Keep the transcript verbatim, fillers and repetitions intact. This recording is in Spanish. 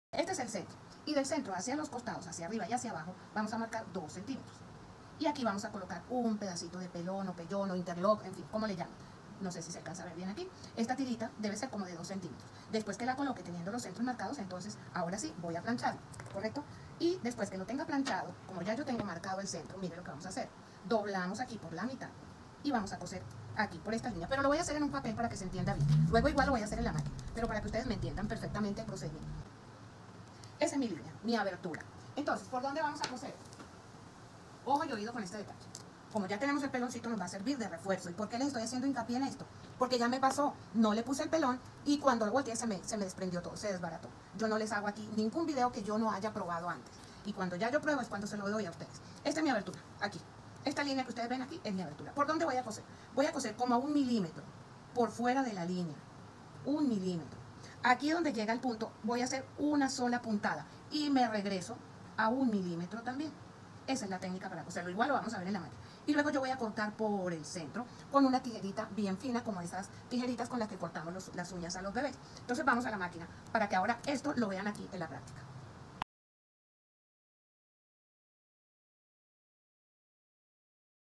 Este es el centro. Y del centro hacia los costados, hacia arriba y hacia abajo, vamos a marcar dos centímetros. Y aquí vamos a colocar un pedacito de pelón o pellón o interlock, en fin, como le llaman. No sé si se alcanza a ver bien aquí. Esta tirita debe ser como de dos centímetros. Después que la coloque teniendo los centros marcados, entonces ahora sí voy a plancharlo, ¿correcto? Y después que lo tenga planchado, como ya yo tengo marcado el centro, mire lo que vamos a hacer. Doblamos aquí por la mitad y vamos a coser aquí por esta línea. Pero lo voy a hacer en un papel para que se entienda bien. Luego igual lo voy a hacer en la máquina, pero para que ustedes me entiendan perfectamente el procedimiento. Esa es mi línea, mi abertura. Entonces, ¿por dónde vamos a coser? Ojo y oído con este detalle. Como ya tenemos el peloncito, nos va a servir de refuerzo. ¿Y por qué les estoy haciendo hincapié en esto? Porque ya me pasó, no le puse el pelón y cuando lo volteé se me, se me desprendió todo, se desbarató. Yo no les hago aquí ningún video que yo no haya probado antes. Y cuando ya yo pruebo es cuando se lo doy a ustedes. Esta es mi abertura, aquí. Esta línea que ustedes ven aquí es mi abertura. ¿Por dónde voy a coser? Voy a coser como a un milímetro por fuera de la línea. Un milímetro. Aquí donde llega el punto voy a hacer una sola puntada y me regreso a un milímetro también. Esa es la técnica para coserlo. Igual lo vamos a ver en la máquina. Y luego yo voy a cortar por el centro con una tijerita bien fina, como esas tijeritas con las que cortamos los, las uñas a los bebés. Entonces vamos a la máquina para que ahora esto lo vean aquí en la práctica.